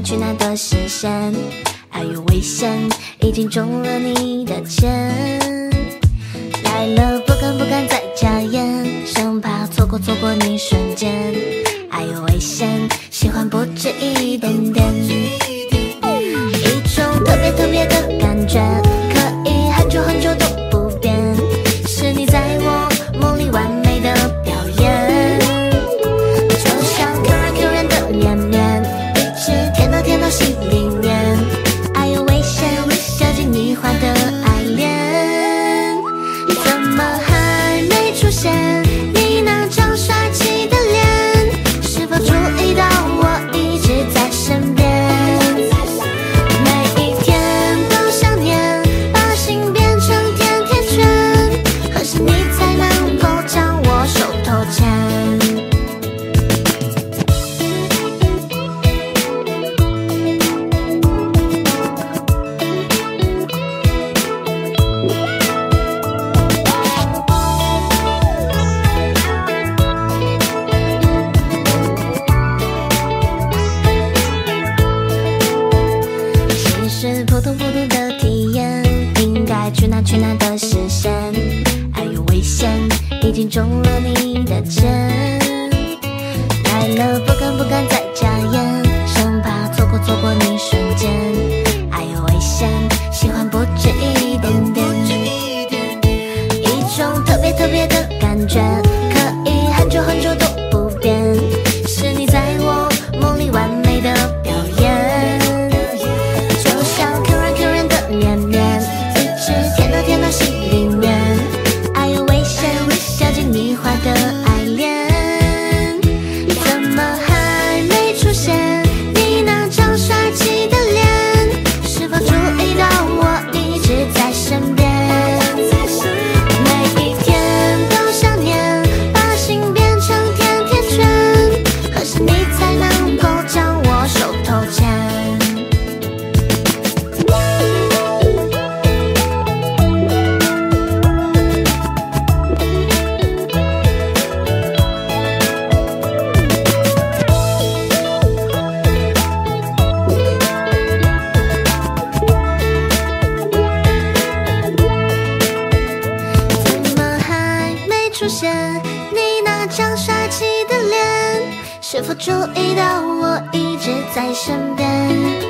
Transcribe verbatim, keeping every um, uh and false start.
去哪的视线，爱有危险，已经中了你的箭。来了不敢不敢再加盐，生怕错过错过你瞬间，爱有危险，喜欢不止一点点，一种特别特别的感觉，可以很久很久都不变，是你在我梦里完美的表演，就像 Q 软 Q 软的绵绵，一直甜到甜到心里面，爱有危险，掉进你画的爱恋，怎么还没出现？你那张帅气的脸，是否注意到我一直在身边？每一天都想念，把心变成甜甜圈，何时你才能够将我手头牵？是扑通扑通的体验，应该去哪去哪的视线，爱有危险，已经中了你的箭。来了不敢不敢再加盐，生怕错过错过你瞬间，爱有危险，喜欢不止一点点，一种特别特别的感觉，可以很久很久都不变，是你在我梦里完美的表演。绵绵，一直甜到甜到心里面，爱有危险，掉进你画的爱恋，怎么还没出现？你那张帅气的脸，是否注意到我一直在身边？每一天都想念，把心变成甜甜圈，何时你才能够将我手头牵？出现你那张帅气的脸，是否注意到我一直在身边？